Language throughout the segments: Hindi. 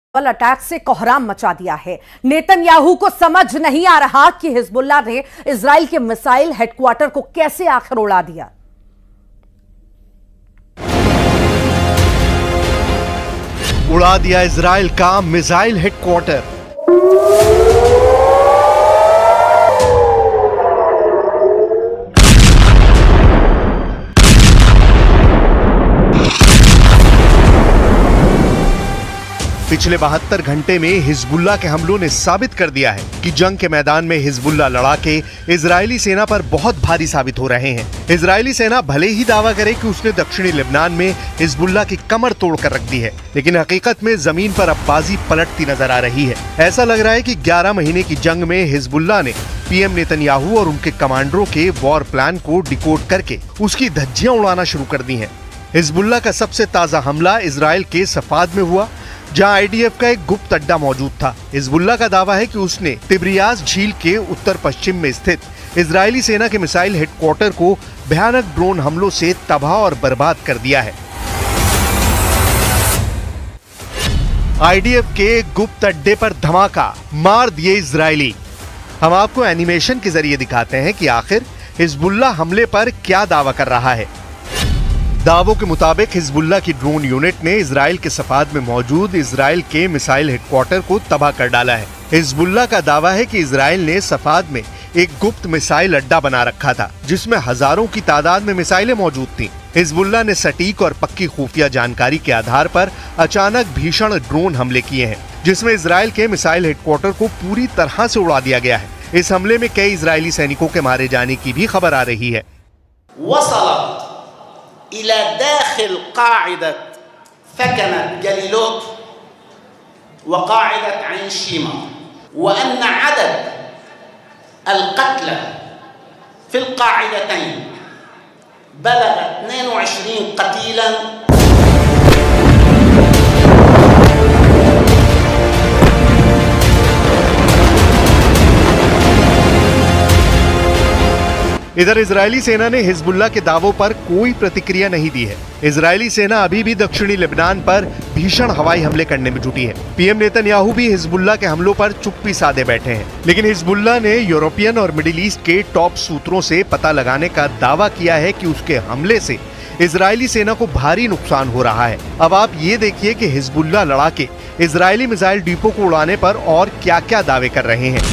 अटैक से कोहराम मचा दिया है। नेतन्याहू को समझ नहीं आ रहा कि हिजबुल्लाह ने इजराइल के मिसाइल हेडक्वार्टर को कैसे आखिर उड़ा दिया। उड़ा दिया इजराइल का मिसाइल हेडक्वार्टर। पिछले 72 घंटे में हिजबुल्लाह के हमलों ने साबित कर दिया है कि जंग के मैदान में हिजबुल्लाह लड़ाके इजरायली सेना पर बहुत भारी साबित हो रहे हैं। इजरायली सेना भले ही दावा करे कि उसने दक्षिणी लेबनान में हिजबुल्लाह की कमर तोड़ कर रख दी है, लेकिन हकीकत में जमीन पर अब बाजी पलटती नजर आ रही है। ऐसा लग रहा है कि 11 महीने की जंग में हिजबुल्लाह ने पीएम नेतन्याहू और उनके कमांडरों के वॉर प्लान को डिकोड करके उसकी धज्जियां उड़ाना शुरू कर दी है। हिजबुल्लाह का सबसे ताजा हमला इजराइल के सफाद में हुआ, जहां आईडीएफ का एक गुप्त अड्डा मौजूद था। हिजबुल्लाह का दावा है कि उसने तिब्रियास झील के उत्तर पश्चिम में स्थित इजरायली सेना के मिसाइल हेडक्वार्टर को भयानक ड्रोन हमलों से तबाह और बर्बाद कर दिया है। आईडीएफ के गुप्त अड्डे पर धमाका, मार दिए इजरायली। हम आपको एनिमेशन के जरिए दिखाते हैं कि आखिर हिजबुल्लाह हमले पर क्या दावा कर रहा है। दावों के मुताबिक हिजबुल्लाह की ड्रोन यूनिट ने इजराइल के सफाद में मौजूद इजराइल के मिसाइल हेडक्वार्टर को तबाह कर डाला है। हिजबुल्लाह का दावा है कि इजराइल ने सफाद में एक गुप्त मिसाइल अड्डा बना रखा था, जिसमें हजारों की तादाद में मिसाइलें मौजूद थीं। हिजबुल्लाह ने सटीक और पक्की खुफिया जानकारी के आधार पर अचानक भीषण ड्रोन हमले किए हैं, जिसमें इजराइल के मिसाइल हेडक्वार्टर को पूरी तरह से उड़ा दिया गया है। इस हमले में कई इजरायली सैनिकों के मारे जाने की भी खबर आ रही है। إلى داخل قاعدة ثكنة جليلوت وقاعدة عين شيما، وأن عدد القتلى في القاعدتين بلغ 22 قتيلا. इधर इजरायली सेना ने हिजबुल्लाह के दावों पर कोई प्रतिक्रिया नहीं दी है। इजरायली सेना अभी भी दक्षिणी लेबनान पर भीषण हवाई हमले करने में जुटी है। पीएम नेतन्याहू भी हिजबुल्लाह के हमलों पर चुप्पी साधे बैठे हैं, लेकिन हिजबुल्लाह ने यूरोपियन और मिडिल ईस्ट के टॉप सूत्रों से पता लगाने का दावा किया है कि उसके हमले से इजरायली सेना को भारी नुकसान हो रहा है। अब आप ये देखिए कि हिजबुल्लाह लड़ाके इजरायली मिसाइल डिपो को उड़ाने पर और क्या क्या दावे कर रहे हैं।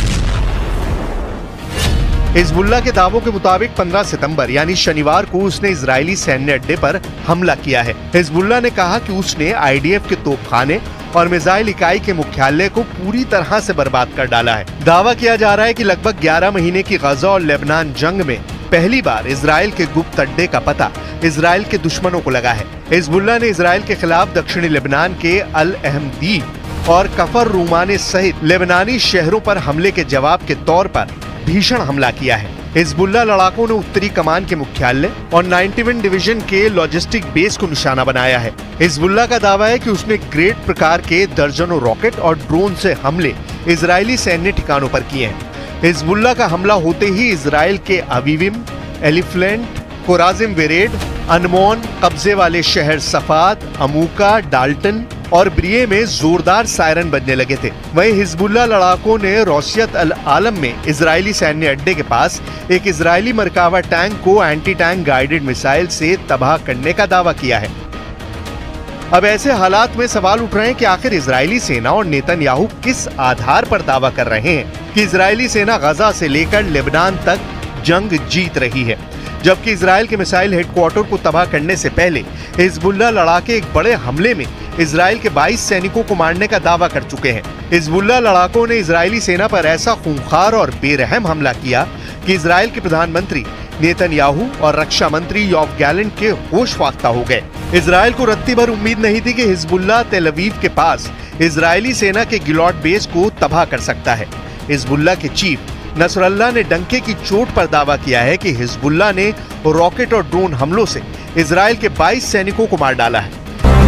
हिजबुल्लाह के दावों के मुताबिक 15 सितंबर यानी शनिवार को उसने इजरायली सैन्य अड्डे पर हमला किया है। हिजबुल्लाह ने कहा कि उसने आईडीएफ के तोपखाने और मिसाइल इकाई के मुख्यालय को पूरी तरह से बर्बाद कर डाला है। दावा किया जा रहा है कि लगभग 11 महीने की गजा और लेबनान जंग में पहली बार इजराइल के गुप्त अड्डे का पता इजराइल के दुश्मनों को लगा है। हिजबुल्लाह ने इजराइल के खिलाफ दक्षिणी लेबनान के अल अहमदीब और कफर रूमाने सहित लेबनानी शहरों पर हमले के जवाब के तौर पर भीषण हमला किया है। हिजबुल्लाह लड़ाकों ने उत्तरी कमान के मुख्यालय और 91 डिवीजन के लॉजिस्टिक बेस को निशाना बनाया है। हिजबुल्लाह का दावा है कि उसने ग्रेड प्रकार के दर्जनों रॉकेट और ड्रोन से हमले इजरायली सैन्य ठिकानों पर किए हैं। हिजबुल्लाह का हमला होते ही इजराइल के अवीविम, एलिफ्लेंट, कोराजिम वेरेड, अनमोन, कब्जे वाले शहर सफाद, अमूका, डाल्टन और ब्रिये में जोरदार सायरन बजने लगे थे। वहीं हिजबुल्लाह लड़ाकों ने रोसियत अल आलम में इजरायली सैन्य अड्डे के पास एक इजरायली मरकावा टैंक को एंटी टैंक गाइडेड मिसाइल से तबाह करने का दावा किया है। अब ऐसे हालात में सवाल उठ रहे हैं कि आखिर इजरायली सेना और नेतन्याहू किस आधार पर दावा कर रहे हैं कि इजरायली सेना गजा से लेकर लेबनान तक जंग जीत रही है, जबकि इजराइल के मिसाइल हेडक्वार्टर को तबाह करने से पहले हिजबुल्लाह लड़ाके एक बड़े हमले में इजराइल के 22 सैनिकों को मारने का दावा कर चुके हैं। हिजबुल्लाह लड़ाकों ने इजरायली सेना पर ऐसा खूंखार और बेरहम हमला किया कि इजराइल के प्रधानमंत्री नेतन्याहू और रक्षा मंत्री योव गैलेंट के होश फाख्ता हो गए। इजराइल को रत्ती भर उम्मीद नहीं थी कि हिजबुल्लाह तेल अवीव के पास इजरायली सेना के गिलॉट बेस को तबाह कर सकता है। हिजबुल्लाह के चीफ नसरल्लाह ने डंके की चोट पर दावा किया है कि हिजबुल्लाह ने रॉकेट और ड्रोन हमलों से इजराइल के 22 सैनिकों को मार डाला है।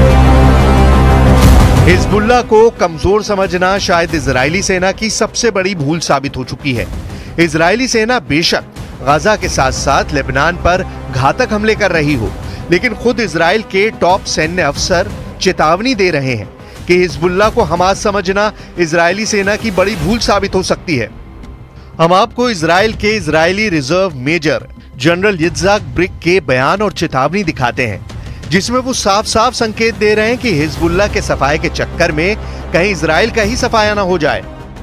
हिजबुल्लाह को कमजोर समझना शायद इजरायली सेना की सबसे बड़ी भूल साबित हो चुकी है। इजरायली सेना बेशक गजा के साथ साथ लेबनान पर घातक हमले कर रही हो, लेकिन खुद इजराइल के टॉप सैन्य अफसर चेतावनी दे रहे हैं कि हिजबुल्लाह को हमास समझना इजरायली सेना की बड़ी भूल साबित हो सकती है। हम आपको इजराइल के Israeli reserve major general Yitzhak Brick के बयान और चेतावनी दिखाते हैं, जिसमें वो साफ साफ संकेत दे रहे हैं कि हिजबुल्लाह के सफाए के चक्कर में कहीं इजराइल का ही सफाया ना हो जाए।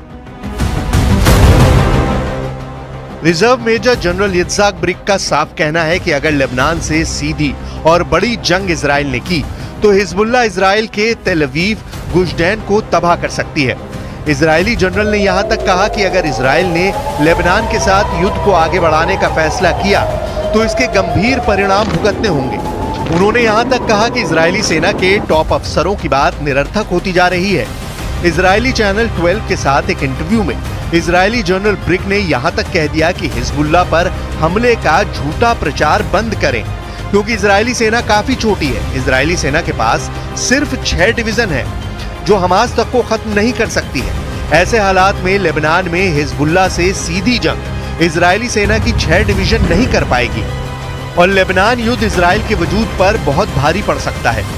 Reserve major general Yitzhak Brick का साफ कहना है कि अगर लेबनान से सीधी और बड़ी जंग इजराइल ने की तो हिजबुल्लाह इजराइल के तेल अवीव, गुशदैन को तबाह कर सकती है। इजरायली जनरल ने यहां तक कहा कि अगर इजराइल ने लेबनान के साथ युद्ध को आगे बढ़ाने का फैसला किया तो इसके गंभीर परिणाम भुगतने होंगे। उन्होंने यहां तक कहा कि इजरायली सेना के टॉप अफसरों की बात निरर्थक होती जा रही है। इजरायली चैनल 12 के साथ एक इंटरव्यू में इजरायली जनरल ब्रिक ने यहां तक कह दिया कि हिजबुल्लाह पर हमले का झूठा प्रचार बंद करें, क्योंकि इजरायली सेना काफी छोटी है। इजरायली सेना के पास सिर्फ 6 डिवीजन है जो हमास तक को खत्म नहीं कर सकती है। ऐसे हालात में लेबनान में हिजबुल्लाह से सीधी जंग इजरायली सेना की 6 डिवीजन नहीं कर पाएगी और लेबनान युद्ध इजराइल के वजूद पर बहुत भारी पड़ सकता है।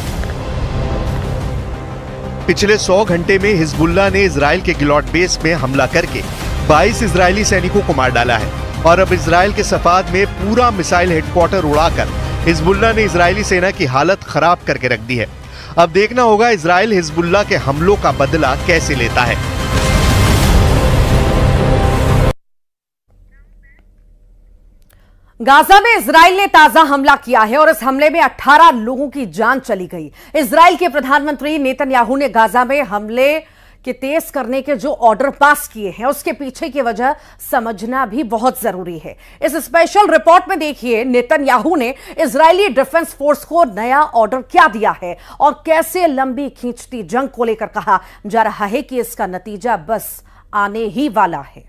पिछले 100 घंटे में हिजबुल्लाह ने इजराइल के गिलॉट बेस में हमला करके 22 इजरायली सैनिकों को मार डाला है और अब इजराइल के सफाद में पूरा मिसाइल हेडक्वार्टर उड़ाकर हिजबुल्लाह ने इजरायली सेना की हालत खराब करके रख दी है। अब देखना होगा इजराइल हिजबुल्लाह के हमलों का बदला कैसे लेता है। गाजा में इजराइल ने ताजा हमला किया है और इस हमले में 18 लोगों की जान चली गई। इजराइल के प्रधानमंत्री नेतन्याहू ने गाजा में हमले के तेज करने के जो ऑर्डर पास किए हैं उसके पीछे की वजह समझना भी बहुत जरूरी है। इस स्पेशल रिपोर्ट में देखिए नेतन्याहू ने इजरायली डिफेंस फोर्स को नया ऑर्डर क्या दिया है और कैसे लंबी खींचती जंग को लेकर कहा जा रहा है कि इसका नतीजा बस आने ही वाला है।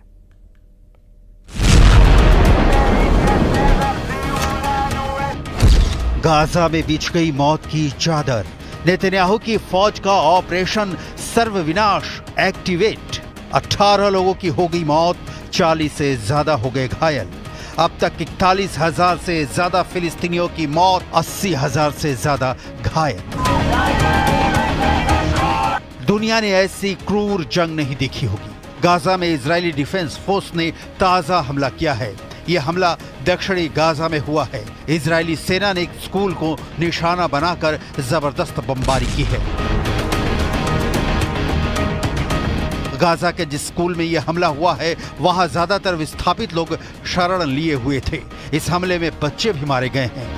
गाजा में बिछ गई मौत की चादर। नेतन्याहू की फौज का ऑपरेशन सर्वविनाश एक्टिवेट। 18 लोगों की हो गई मौत, 40 से ज्यादा हो गए घायल। अब तक 41,000 से ज्यादा फिलिस्तीनियों की मौत, 80,000 से ज्यादा घायल। दुनिया ने ऐसी क्रूर जंग नहीं देखी होगी। गाजा में इजरायली डिफेंस फोर्स ने ताजा हमला किया है। यह हमला दक्षिणी गाजा में हुआ है। इजरायली सेना ने एक स्कूल को निशाना बनाकर जबरदस्त बमबारी की है। गाजा के जिस स्कूल में यह हमला हुआ है वहां ज्यादातर विस्थापित लोग शरण लिए हुए थे। इस हमले में बच्चे भी मारे गए हैं।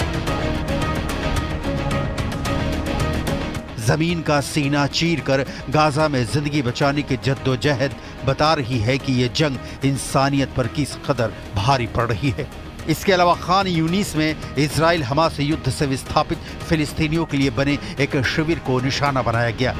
जमीन का सीना चीरकर गाजा में जिंदगी बचाने की जद्दोजहद बता रही है कि यह जंग इंसानियत पर किस कदर भारी पड़ रही है। इसके अलावा खान यूनिस में इजराइल हमास युद्ध से विस्थापित फिलिस्तीनियों के लिए बने एक शिविर को निशाना बनाया गया।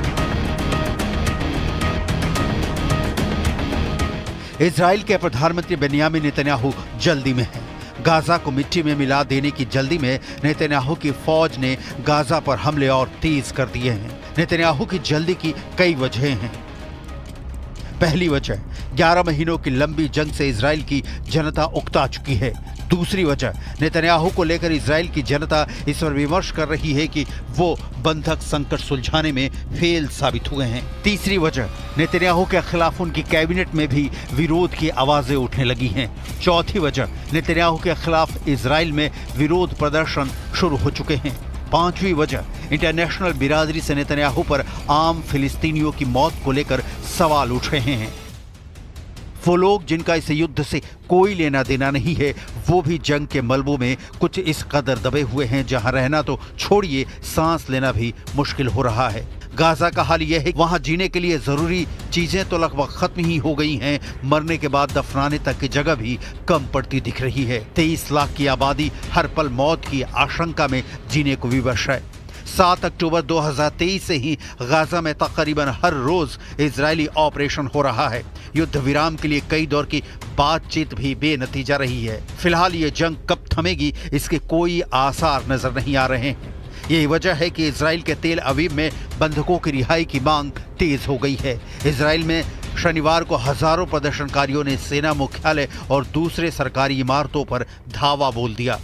इजराइल के प्रधानमंत्री बेन्यामिन नेतन्याहू जल्दी में हैं। गाजा को मिट्टी में मिला देने की जल्दी में नेतन्याहू की फौज ने गाजा पर हमले और तेज कर दिए हैं। नेतन्याहू की जल्दी की कई वजहें हैं। पहली वजह, 11 महीनों की लंबी जंग से इजराइल की जनता उकता चुकी है। दूसरी वजह, नेतन्याहू को लेकर इजराइल की जनता इस पर विमर्श कर रही है कि वो बंधक संकट सुलझाने में फेल साबित हुए हैं। तीसरी वजह, नेतन्याहू के खिलाफ उनकी कैबिनेट में भी विरोध की आवाजें उठने लगी हैं। चौथी वजह, नेतन्याहू के खिलाफ इजराइल में विरोध प्रदर्शन शुरू हो चुके हैं। पांचवी वजह, इंटरनेशनल बिरादरी से नेतन्याहू पर आम फिलिस्तीनियों की मौत को लेकर सवाल उठ रहे हैं। वो लोग जिनका इस युद्ध से कोई लेना देना नहीं है, वो भी जंग के मलबों में कुछ इस कदर दबे हुए हैं जहां रहना तो छोड़िए, सांस लेना भी मुश्किल हो रहा है। गाजा का हाल यह है कि वहां जीने के लिए जरूरी चीजें तो लगभग खत्म ही हो गई हैं, मरने के बाद दफनाने तक की जगह भी कम पड़ती दिख रही है। 23 लाख की आबादी हर पल मौत की आशंका में जीने को विवश है। 7 अक्टूबर 2023 से ही गाजा में तकरीबन हर रोज इजरायली ऑपरेशन हो रहा है। युद्ध विराम के लिए कई दौर की बातचीत भी बेनतीजा रही है। फिलहाल ये जंग कब थमेगी इसके कोई आसार नजर नहीं आ रहे हैं। यही वजह है कि इजराइल के तेल अवीव में बंधकों की रिहाई की मांग तेज हो गई है। इजराइल में शनिवार को हजारों प्रदर्शनकारियों ने सेना मुख्यालय और दूसरे सरकारी इमारतों पर धावा बोल दिया।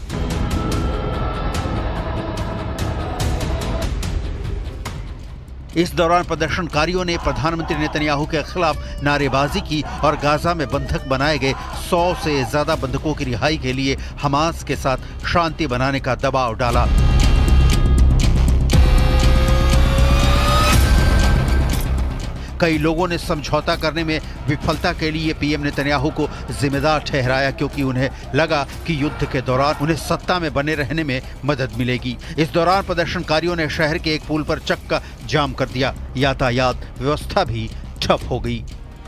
इस दौरान प्रदर्शनकारियों ने प्रधानमंत्री नेतन्याहू के खिलाफ नारेबाजी की और गाजा में बंधक बनाए गए 100 से ज्यादा बंधकों की रिहाई के लिए हमास के साथ शांति बनाने का दबाव डाला। कई लोगों ने समझौता करने में विफलता के लिए पीएम नेतन्याहू को जिम्मेदार ठहराया, क्योंकि उन्हें लगा कि युद्ध के दौरान उन्हें सत्ता में बने रहने में मदद मिलेगी। इस दौरान प्रदर्शनकारियों ने शहर के एक पुल पर चक्का जाम कर दिया। यातायात व्यवस्था भी ठप हो गई।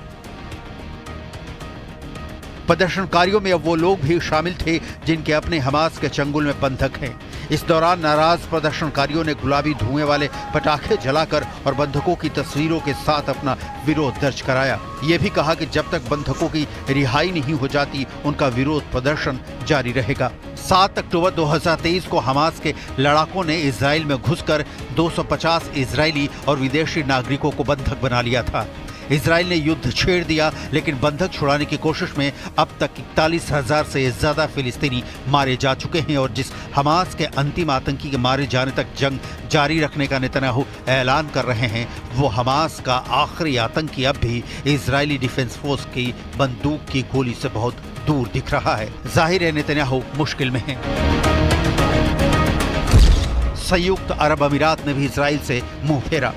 प्रदर्शनकारियों में अब वो लोग भी शामिल थे जिनके अपने हमास के चंगुल में बंधक हैं। इस दौरान नाराज प्रदर्शनकारियों ने गुलाबी धुएं वाले पटाखे जलाकर और बंधकों की तस्वीरों के साथ अपना विरोध दर्ज कराया। ये भी कहा कि जब तक बंधकों की रिहाई नहीं हो जाती उनका विरोध प्रदर्शन जारी रहेगा। 7 अक्टूबर 2023 को हमास के लड़ाकों ने इजराइल में घुसकर 250 इजरायली और विदेशी नागरिकों को बंधक बना लिया था। इजराइल ने युद्ध छेड़ दिया, लेकिन बंधक छुड़ाने की कोशिश में अब तक 41,000 से ज्यादा फिलिस्तीनी मारे जा चुके हैं और जिस हमास के अंतिम आतंकी के मारे जाने तक जंग जारी रखने का नेतन्याहू ऐलान कर रहे हैं, वो हमास का आखिरी आतंकी अब भी इजरायली डिफेंस फोर्स की बंदूक की गोली से बहुत दूर दिख रहा है। जाहिर है नेतन्याहू मुश्किल में है। संयुक्त अरब अमीरात ने भी इजराइल से मुंह फेरा।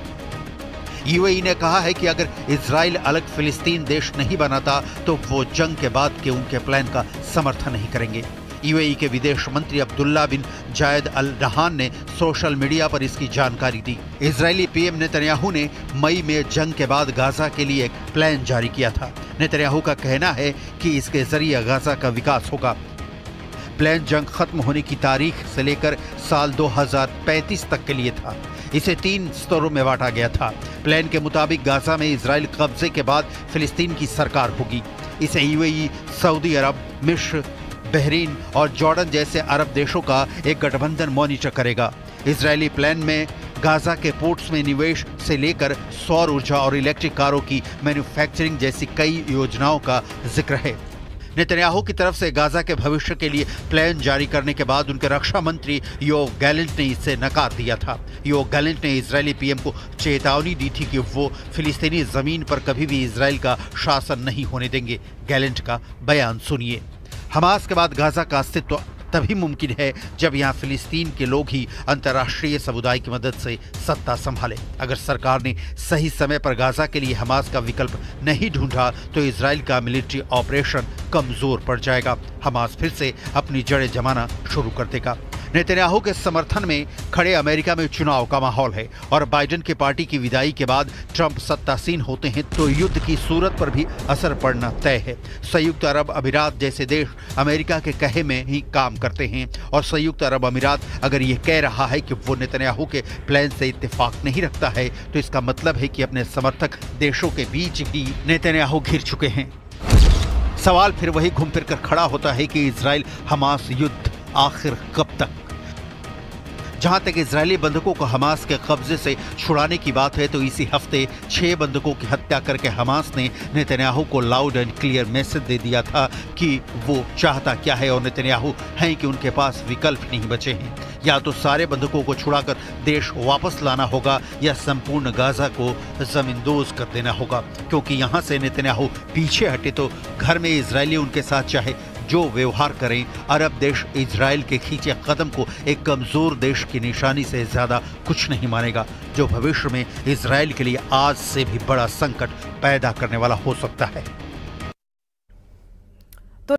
यूएई ने कहा है कि अगर इजराइल अलग फिलिस्तीन देश नहीं बनाता तो वो जंग के बाद के उनके प्लान का समर्थन नहीं करेंगे। यूएई के विदेश मंत्री अब्दुल्ला बिन जायद अल नहान ने सोशल मीडिया पर इसकी जानकारी दी। इजरायली पीएम नेतन्याहू ने मई में जंग के बाद गाजा के लिए एक प्लान जारी किया था। नेतन्याहू का कहना है कि इसके जरिए गाजा का विकास होगा। प्लान जंग खत्म होने की तारीख से लेकर साल 2035 तक के लिए था। इसे 3 स्तरों में बांटा गया था। प्लान के मुताबिक गाजा में इजराइल कब्जे के बाद फिलिस्तीन की सरकार होगी। इसे यूएई, सऊदी अरब, मिस्र, बहरीन और जॉर्डन जैसे अरब देशों का एक गठबंधन मॉनिटर करेगा। इजरायली प्लान में गाजा के पोर्ट्स में निवेश से लेकर सौर ऊर्जा और इलेक्ट्रिक कारों की मैन्युफैक्चरिंग जैसी कई योजनाओं का जिक्र है। नेतन्याहू की तरफ से गाजा के भविष्य के लिए प्लान जारी करने के बाद उनके रक्षा मंत्री योव गैलेंट ने इसे नकार दिया था। योव गैलेंट ने इजरायली पीएम को चेतावनी दी थी कि वो फिलिस्तीनी जमीन पर कभी भी इजराइल का शासन नहीं होने देंगे। गैलेंट का बयान सुनिए। हमास के बाद गाजा का अस्तित्व तभी मुमकिन है जब यहाँ फिलिस्तीन के लोग ही अंतर्राष्ट्रीय समुदाय की मदद से सत्ता संभाले। अगर सरकार ने सही समय पर गाजा के लिए हमास का विकल्प नहीं ढूंढा तो इजराइल का मिलिट्री ऑपरेशन कमजोर पड़ जाएगा। हमास फिर से अपनी जड़ें जमाना शुरू कर देगा। नेतन्याहू के समर्थन में खड़े अमेरिका में चुनाव का माहौल है और बाइडेन की पार्टी की विदाई के बाद ट्रंप सत्तासीन होते हैं तो युद्ध की सूरत पर भी असर पड़ना तय है। संयुक्त अरब अमीरात जैसे देश अमेरिका के कहे में ही काम करते हैं और संयुक्त अरब अमीरात अगर ये कह रहा है कि वो नेतन्याहू के प्लान से इत्तेफाक नहीं रखता है तो इसका मतलब है कि अपने समर्थक देशों के बीच ही नेतन्याहू घिर चुके हैं। सवाल फिर वही घूम फिर कर खड़ा होता है कि इजराइल हमास युद्ध आखिर कब तक। जहां तक इजरायली बंधकों को हमास के कब्जे से छुड़ाने की बात है तो इसी हफ्ते 6 बंधकों की हत्या करके हमास ने नेतन्याहू को लाउड एंड क्लियर मैसेज दे दिया था कि वो चाहता क्या है और नेतन्याहू हैं कि उनके पास विकल्प नहीं बचे हैं। या तो सारे बंधकों को छुड़ाकर देश वापस लाना होगा या संपूर्ण गाजा को जमींदोज कर देना होगा, क्योंकि यहाँ से नेतन्याहू पीछे हटे तो घर में इजरायली उनके साथ चाहे जो व्यवहार करें, अरब देश इजराइल के खींचे कदम को एक कमजोर देश की निशानी से ज्यादा कुछ नहीं मानेगा, जो भविष्य में इजराइल के लिए आज से भी बड़ा संकट पैदा करने वाला हो सकता है।